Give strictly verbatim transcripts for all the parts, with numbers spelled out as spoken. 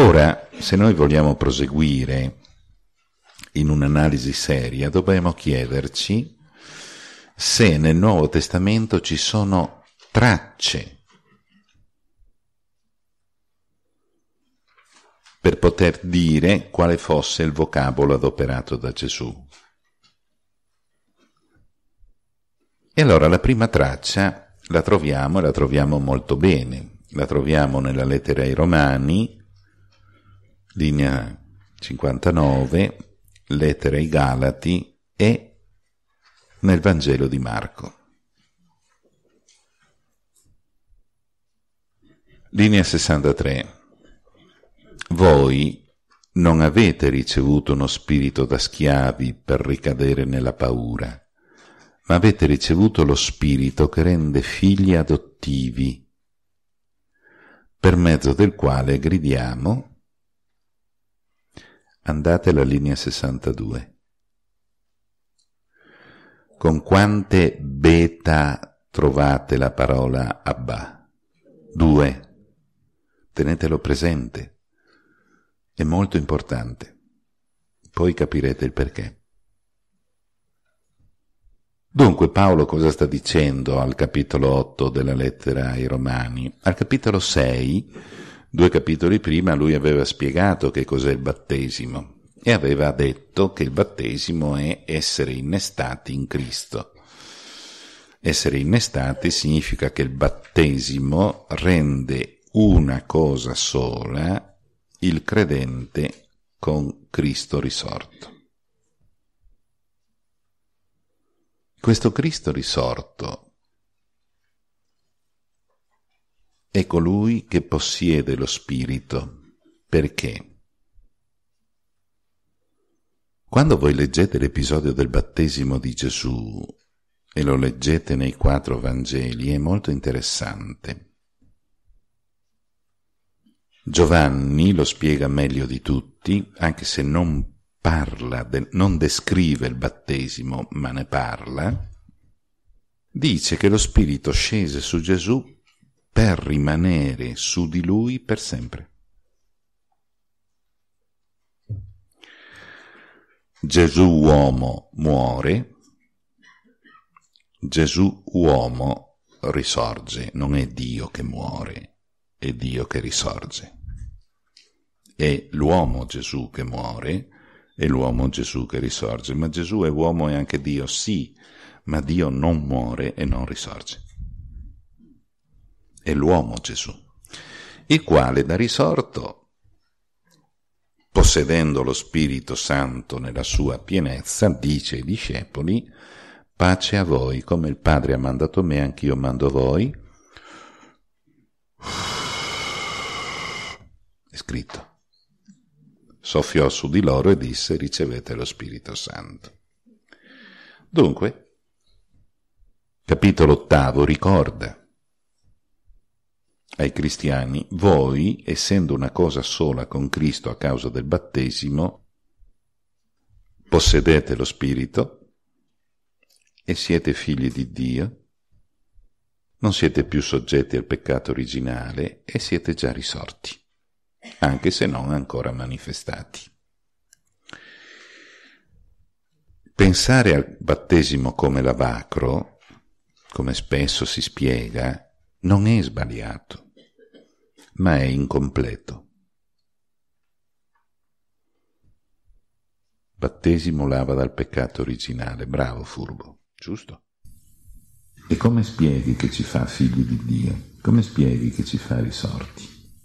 Ora, se noi vogliamo proseguire in un'analisi seria, dobbiamo chiederci se nel Nuovo Testamento ci sono tracce per poter dire quale fosse il vocabolo adoperato da Gesù. E allora la prima traccia la troviamo, e la troviamo molto bene. La troviamo nella lettera ai Romani, linea cinquantanove, lettera ai Galati e nel Vangelo di Marco. Linea sessantatré. Voi non avete ricevuto uno spirito da schiavi per ricadere nella paura, ma avete ricevuto lo spirito che rende figli adottivi, per mezzo del quale gridiamo. Andate alla linea sessantadue. Con quante beta trovate la parola Abba? Due. Tenetelo presente. È molto importante. Poi capirete il perché. Dunque Paolo cosa sta dicendo al capitolo otto della lettera ai Romani? Al capitolo sei, due capitoli prima, lui aveva spiegato che cos'è il battesimo e aveva detto che il battesimo è essere innestati in Cristo. Essere innestati significa che il battesimo rende una cosa sola il credente con Cristo risorto. Questo Cristo risorto è colui che possiede lo Spirito. Perché? Quando voi leggete l'episodio del battesimo di Gesù e lo leggete nei quattro Vangeli, è molto interessante. Giovanni lo spiega meglio di tutti, anche se non parla, de, non descrive il battesimo, ma ne parla. Dice che lo Spirito scese su Gesù per rimanere su di lui per sempre. Gesù uomo muore, Gesù uomo risorge, non è Dio che muore, è Dio che risorge. È l'uomo Gesù che muore, è l'uomo Gesù che risorge. Ma Gesù è uomo e anche Dio, sì, ma Dio non muore e non risorge. È l'uomo Gesù, il quale da risorto, possedendo lo Spirito Santo nella sua pienezza, dice ai discepoli: pace a voi, come il Padre ha mandato me, anch'io mando voi. È scritto. Soffiò su di loro e disse: ricevete lo Spirito Santo. Dunque, capitolo ottavo ricorda ai cristiani: voi, essendo una cosa sola con Cristo a causa del battesimo, possedete lo Spirito e siete figli di Dio, non siete più soggetti al peccato originale e siete già risorti, anche se non ancora manifestati. Pensare al battesimo come lavacro, come spesso si spiega, non è sbagliato, ma è incompleto. Battesimo lava dal peccato originale, bravo furbo, giusto? E come spieghi che ci fa figli di Dio? Come spieghi che ci fa risorti?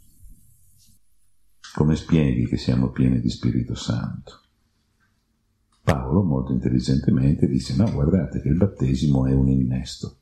Come spieghi che siamo pieni di Spirito Santo? Paolo molto intelligentemente dice: no, guardate che il battesimo è un innesto.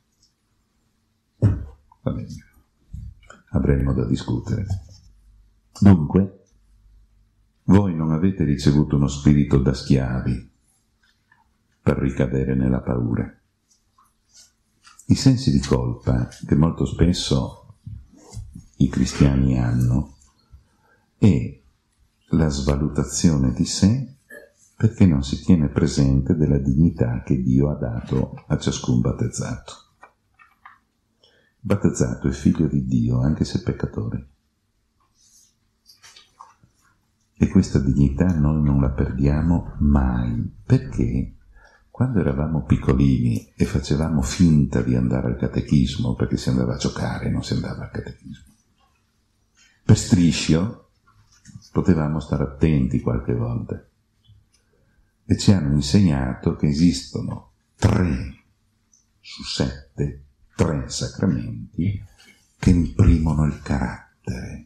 Va bene, avremo da discutere. Dunque, voi non avete ricevuto uno spirito da schiavi per ricadere nella paura. I sensi di colpa che molto spesso i cristiani hanno è la svalutazione di sé, perché non si tiene presente della dignità che Dio ha dato a ciascun battezzato. Battezzato è figlio di Dio, anche se peccatore. questa dignità noi non la perdiamo mai, perché quando eravamo piccolini e facevamo finta di andare al catechismo, perché si andava a giocare, non si andava al catechismo, per striscio potevamo stare attenti qualche volta, e ci hanno insegnato che esistono tre su sette, tre sacramenti che imprimono il carattere.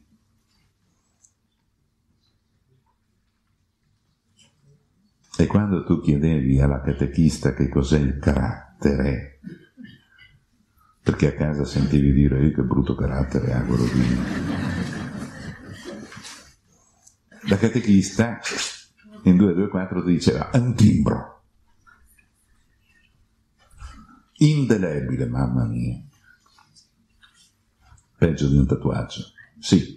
E quando tu chiedevi alla catechista che cos'è il carattere, perché a casa sentivi dire io che brutto carattere ha quello lì, la catechista in due due quattro ti diceva è un timbro indelebile, mamma mia, peggio di un tatuaggio, sì.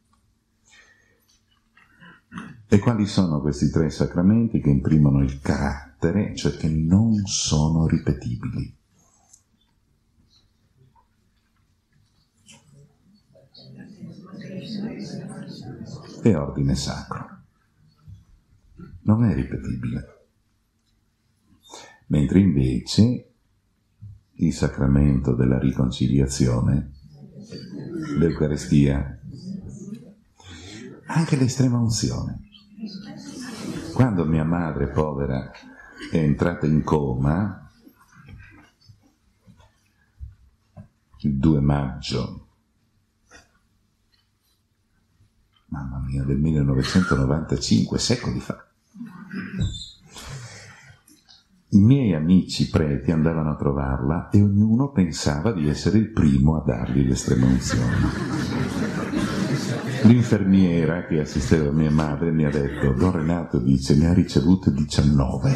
E quali sono questi tre sacramenti che imprimono il carattere, cioè che non sono ripetibili? E ordine sacro. Non è ripetibile. Mentre invece il sacramento della riconciliazione, l'Eucaristia, anche l'estrema unzione. Quando mia madre povera è entrata in coma, il due maggio, mamma mia, del millenovecentonovantacinque, secoli fa, i miei amici preti andavano a trovarla e ognuno pensava di essere il primo a dargli l'estrema unzione. L'infermiera che assisteva mia madre mi ha detto, Don Renato dice, ne ha ricevute diciannove.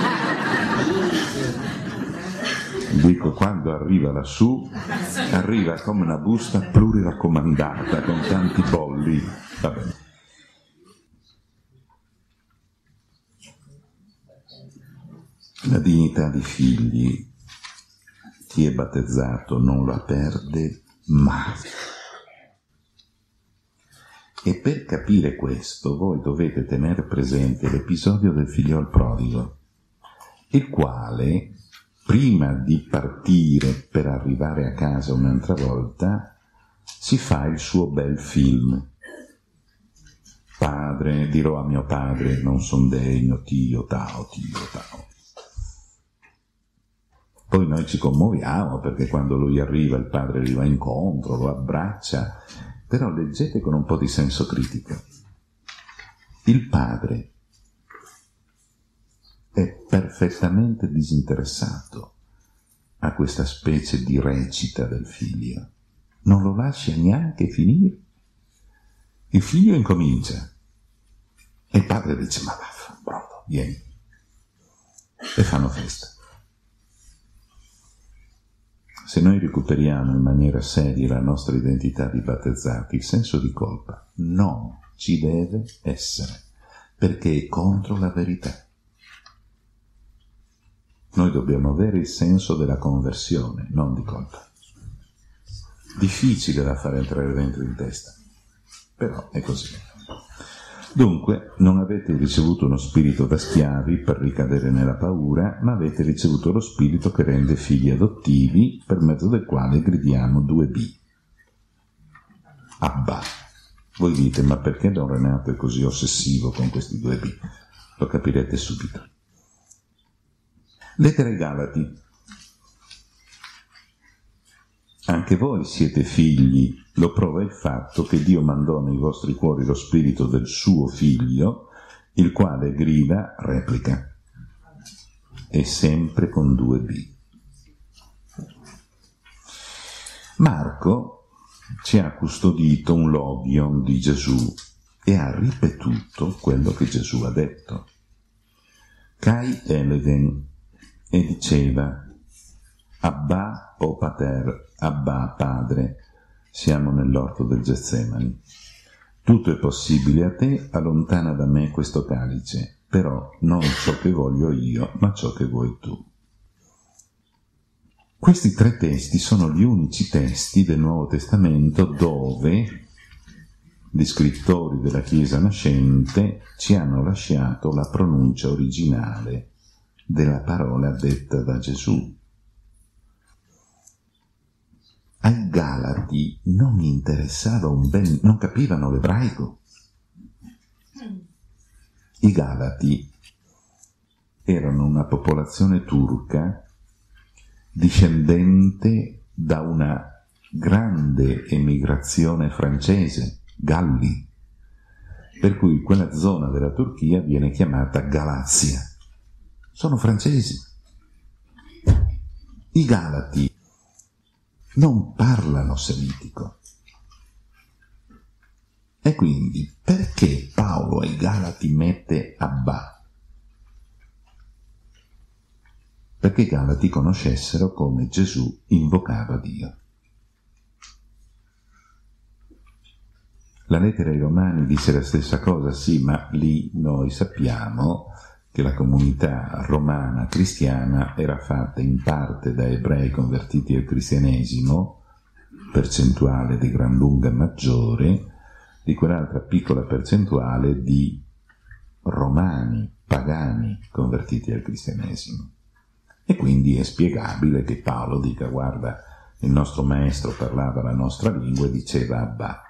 Dico, quando arriva lassù, arriva come una busta pluriraccomandata con tanti bolli. Va bene. La dignità di figli, chi è battezzato non la perde mai. E per capire questo voi dovete tenere presente l'episodio del figliol prodigo, il quale, prima di partire per arrivare a casa un'altra volta, si fa il suo bel film. Padre, dirò a mio padre, non son degno, tio, tao, tio, tao. Poi noi ci commuoviamo perché quando lui arriva il padre gli va incontro, lo abbraccia, però leggete con un po' di senso critico. Il padre è perfettamente disinteressato a questa specie di recita del figlio. Non lo lascia neanche finire. Il figlio incomincia e il padre dice, ma vaffa, pronto, vieni. E fanno festa. Se noi recuperiamo in maniera seria la nostra identità di battezzati, il senso di colpa non ci deve essere, perché è contro la verità. Noi dobbiamo avere il senso della conversione, non di colpa. Difficile da fare entrare dentro in testa, però è così. Dunque, non avete ricevuto uno spirito da schiavi per ricadere nella paura, ma avete ricevuto lo spirito che rende figli adottivi, per mezzo del quale gridiamo due B. Abba. Voi dite, ma perché Don Renato è così ossessivo con questi due B? Lo capirete subito. Lettera ai Galati. Anche voi siete figli, lo prova il fatto che Dio mandò nei vostri cuori lo spirito del suo figlio, il quale grida, replica, e sempre con due B. Marco ci ha custodito un logion di Gesù e ha ripetuto quello che Gesù ha detto. Kai eleden, e diceva, Abba o Pater, Abba Padre, siamo nell'orto del Getsemani. Tutto è possibile a te, allontana da me questo calice, però non ciò che voglio io, ma ciò che vuoi tu. Questi tre testi sono gli unici testi del Nuovo Testamento dove gli scrittori della Chiesa nascente ci hanno lasciato la pronuncia originale della parola detta da Gesù. Ai Galati non interessava un ben, non capivano l'ebraico. I Galati erano una popolazione turca discendente da una grande emigrazione francese, Galli, per cui quella zona della Turchia viene chiamata Galazia. Sono francesi. I Galati non parlano semitico. E quindi perché Paolo ai Galati mette Abba? Perché i Galati conoscessero come Gesù invocava Dio. La lettera ai Romani dice la stessa cosa, sì, ma lì noi sappiamo che la comunità romana cristiana era fatta in parte da ebrei convertiti al cristianesimo, percentuale di gran lunga maggiore, di quell'altra piccola percentuale di romani, pagani, convertiti al cristianesimo. E quindi è spiegabile che Paolo dica: guarda, il nostro maestro parlava la nostra lingua e diceva Abba.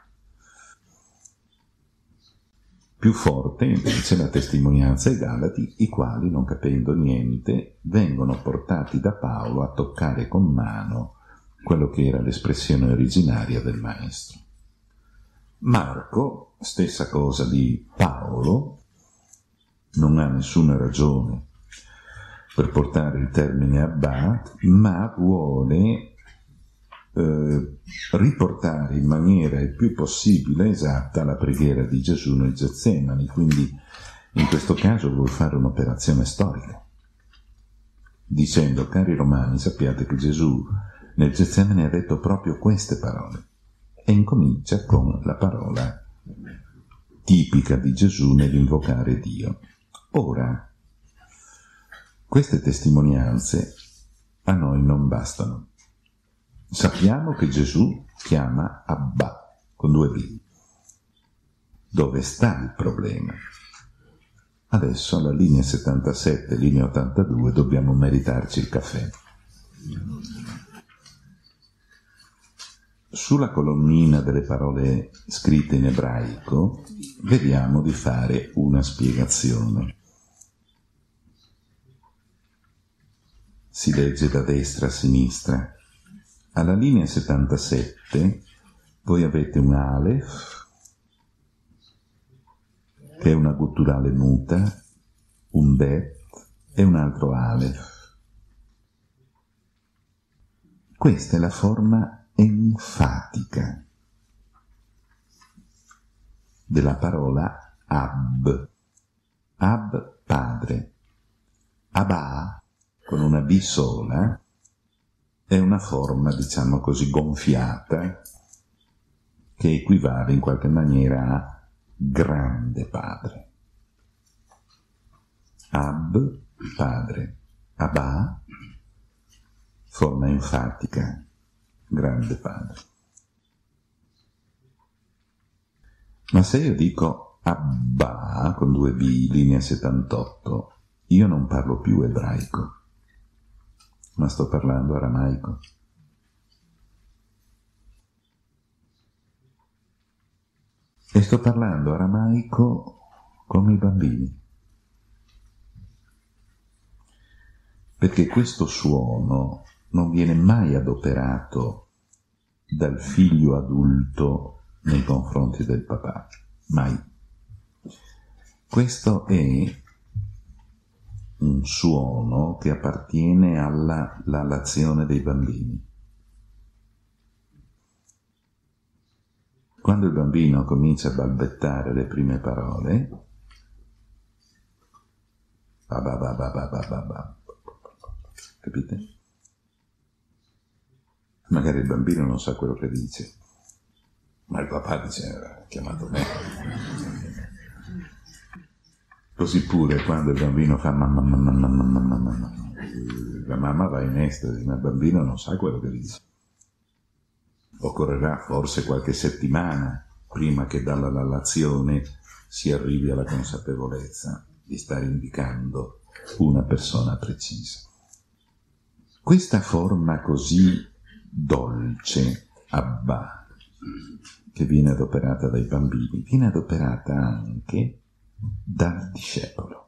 Più forte invece la testimonianza ai Galati, i quali, non capendo niente, vengono portati da Paolo a toccare con mano quello che era l'espressione originaria del maestro. Marco, stessa cosa di Paolo, non ha nessuna ragione per portare il termine Abba, ma vuole eh, riportare in maniera il più possibile esatta la preghiera di Gesù nel Getsemani, quindi in questo caso vuol fare un'operazione storica, dicendo: cari romani, sappiate che Gesù nel Getsemani ha detto proprio queste parole, e incomincia con la parola tipica di Gesù nell'invocare Dio. Ora, queste testimonianze a noi non bastano. Sappiamo che Gesù chiama Abba, con due B. Dove sta il problema? Adesso alla linea settantasette, linea ottantadue, dobbiamo meritarci il caffè. Sulla colonnina delle parole scritte in ebraico vediamo di fare una spiegazione. Si legge da destra a sinistra. Alla linea settantasette voi avete un Aleph, che è una gutturale muta, un Bet e un altro Aleph. Questa è la forma enfatica della parola Ab. Ab, padre. Abba, con una B sola, è una forma, diciamo così, gonfiata, che equivale in qualche maniera a grande padre. Ab, padre. Abba, forma enfatica, grande padre. Ma se io dico Abba, con due B, linea settantotto, io non parlo più ebraico, ma sto parlando aramaico. E sto parlando aramaico come i bambini. Perché questo suono non viene mai adoperato dal figlio adulto nei confronti del papà. Mai. Questo è un suono che appartiene alla lalazione dei bambini. Quando il bambino comincia a balbettare le prime parole, ba ba ba ba ba ba ba ba, capite? Magari il bambino non sa quello che dice, ma il papà dice: ha chiamato me. Così pure quando il bambino fa mamma mamma mamma mamma mamma, la mamma va in estasi, ma il bambino non sa quello che dice. Occorrerà forse qualche settimana prima che dalla lallazione si arrivi alla consapevolezza di stare indicando una persona precisa. Questa forma così dolce, Abba, che viene adoperata dai bambini, viene adoperata anche dal discepolo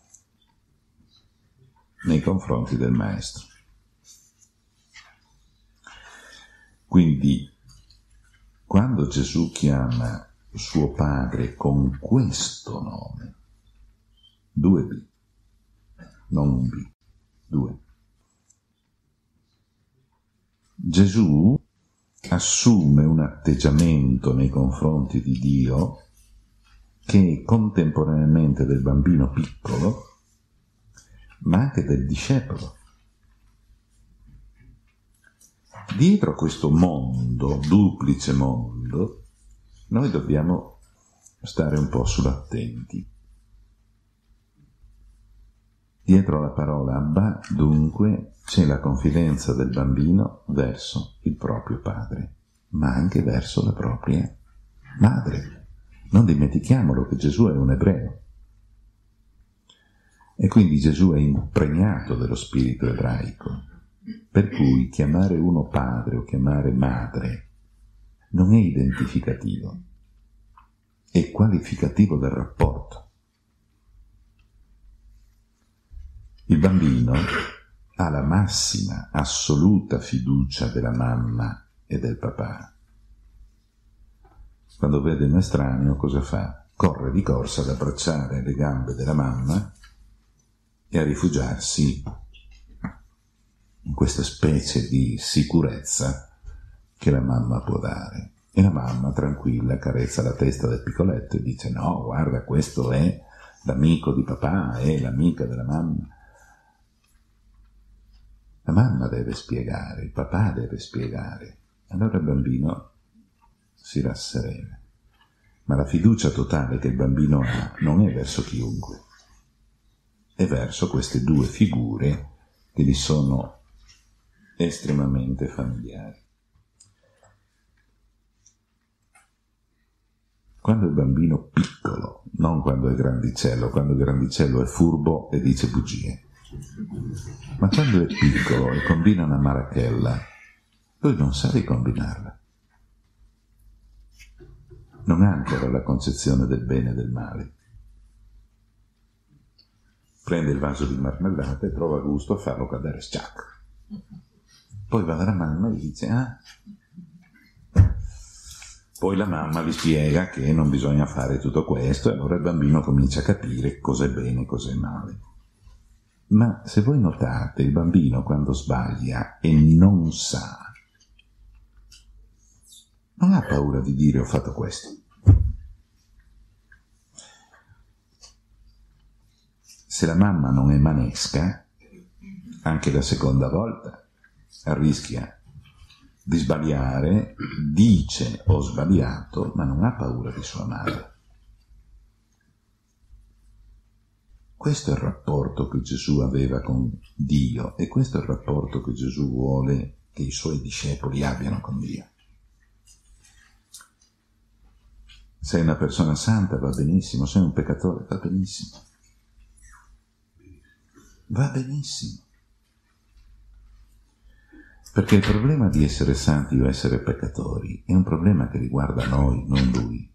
nei confronti del maestro. Quindi, quando Gesù chiama suo padre con questo nome, due B, non un B, due. Gesù assume un atteggiamento nei confronti di Dio che è contemporaneamente del bambino piccolo, ma anche del discepolo. Dietro questo mondo, duplice mondo, noi dobbiamo stare un po' sull'attenti. Dietro la parola Abba, dunque, c'è la confidenza del bambino verso il proprio padre, ma anche verso la propria madre. Non dimentichiamolo che Gesù è un ebreo. E quindi Gesù è impregnato dello spirito ebraico, per cui chiamare uno padre o chiamare madre non è identificativo, è qualificativo del rapporto. Il bambino ha la massima, assoluta fiducia della mamma e del papà. Quando vede un estraneo, cosa fa? Corre di corsa ad abbracciare le gambe della mamma e a rifugiarsi in questa specie di sicurezza che la mamma può dare. E la mamma, tranquilla, carezza la testa del piccoletto e dice: no, guarda, questo è l'amico di papà, è l'amica della mamma. La mamma deve spiegare, il papà deve spiegare. Allora il bambino si rasserena. Ma la fiducia totale che il bambino ha non è verso chiunque, è verso queste due figure che gli sono estremamente familiari. Quando il bambino piccolo, non quando è grandicello, quando il grandicello è furbo e dice bugie, ma quando è piccolo e combina una marachella, lui non sa ricombinarla. Non ha ancora la concezione del bene e del male. Prende il vaso di marmellata e trova gusto a farlo cadere sciac. Poi va dalla mamma e gli dice: ah. Poi la mamma gli spiega che non bisogna fare tutto questo e allora il bambino comincia a capire cosa è bene e cosa è male. Ma se voi notate, il bambino quando sbaglia e non sa, non ha paura di dire ho fatto questo. Se la mamma non è manesca, anche la seconda volta rischia di sbagliare, dice ho sbagliato, ma non ha paura di sua madre. Questo è il rapporto che Gesù aveva con Dio e questo è il rapporto che Gesù vuole che i suoi discepoli abbiano con Dio. Sei una persona santa, va benissimo, sei un peccatore, va benissimo. Va benissimo. Perché il problema di essere santi o essere peccatori è un problema che riguarda noi, non lui.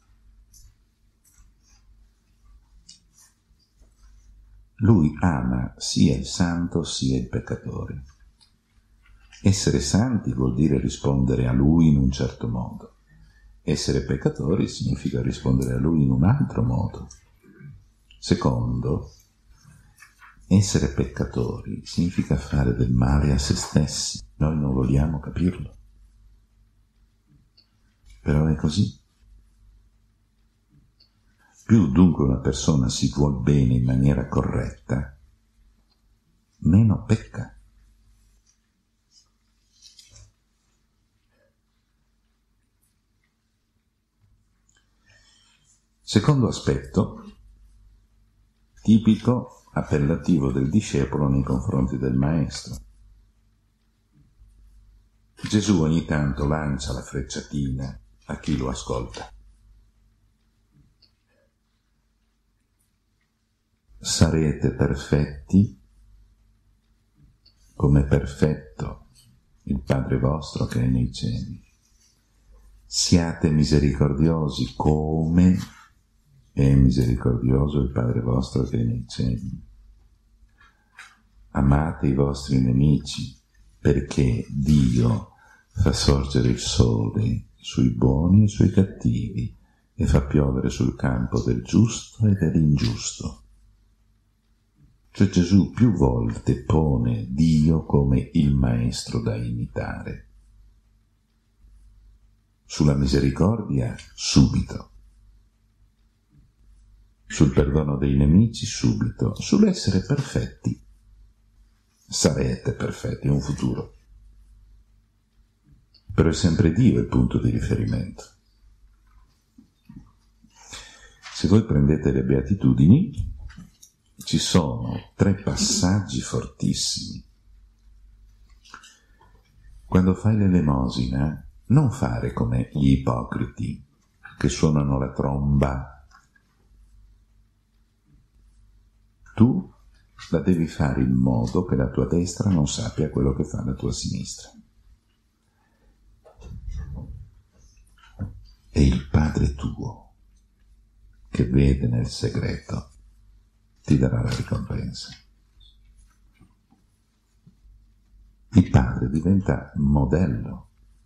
Lui ama sia il santo sia il peccatore. Essere santi vuol dire rispondere a lui in un certo modo. Essere peccatori significa rispondere a lui in un altro modo. Secondo, essere peccatori significa fare del male a se stessi. Noi non vogliamo capirlo. Però è così. Più dunque una persona si vuol bene in maniera corretta, meno pecca. Secondo aspetto, tipico, appellativo del discepolo nei confronti del maestro. Gesù ogni tanto lancia la frecciatina a chi lo ascolta. sarete perfetti come perfetto il Padre vostro che è nei cieli. Siate misericordiosi come è misericordioso il Padre vostro che è nei cieli. Amate i vostri nemici, perché Dio fa sorgere il sole sui buoni e sui cattivi e fa piovere sul campo del giusto e dell'ingiusto. Cioè Gesù più volte pone Dio come il maestro da imitare. Sulla misericordia subito, sul perdono dei nemici subito, sull'essere perfetti. Sarete perfetti, è un futuro. Però è sempre Dio il punto di riferimento. Se voi prendete le Beatitudini, ci sono tre passaggi fortissimi. Quando fai l'elemosina, non fare come gli ipocriti che suonano la tromba. Tu la devi fare in modo che la tua destra non sappia quello che fa la tua sinistra. E il Padre tuo, che vede nel segreto, ti darà la ricompensa. Il Padre diventa modello.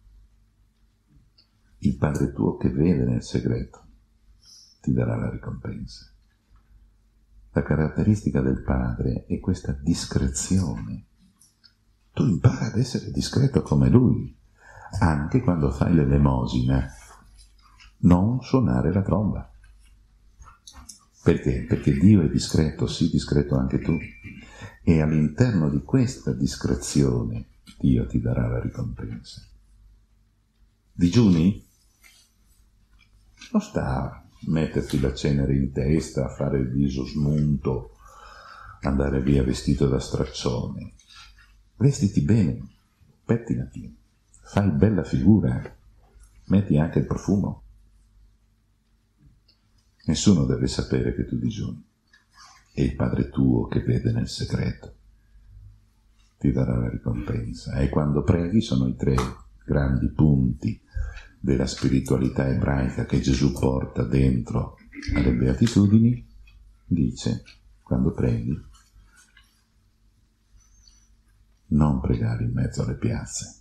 Il Padre tuo che vede nel segreto ti darà la ricompensa. La caratteristica del Padre è questa discrezione. Tu impara ad essere discreto come Lui, anche quando fai l'elemosina, non suonare la tromba. Perché? Perché Dio è discreto, sii discreto anche tu. E all'interno di questa discrezione Dio ti darà la ricompensa. Digiuni? Non sta a metterti la cenere in testa, a fare il viso smunto, andare via vestito da straccione. Vestiti bene, pettinati, fai bella figura, metti anche il profumo. Nessuno deve sapere che tu digiuni. E il Padre tuo che vede nel segreto ti darà la ricompensa. E quando preghi sono i tre grandi punti della spiritualità ebraica che Gesù porta dentro alle Beatitudini. Dice, quando preghi, non pregare in mezzo alle piazze.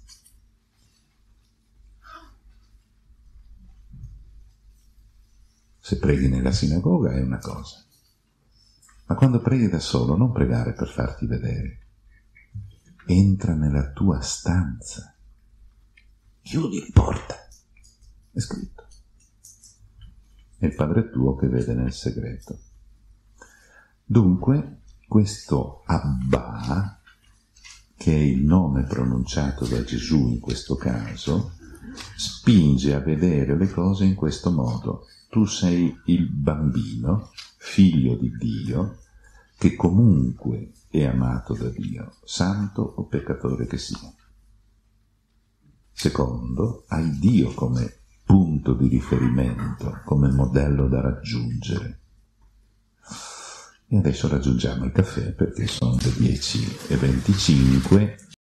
Se preghi nella sinagoga è una cosa, ma quando preghi da solo non pregare per farti vedere. Entra nella tua stanza, chiudi la porta, è scritto. È il Padre tuo che vede nel segreto. Dunque, questo Abba, che è il nome pronunciato da Gesù in questo caso, spinge a vedere le cose in questo modo. Tu sei il bambino, figlio di Dio, che comunque è amato da Dio, santo o peccatore che sia. Secondo, hai Dio come punto di riferimento, come modello da raggiungere. E adesso raggiungiamo il caffè perché sono le dieci e venticinque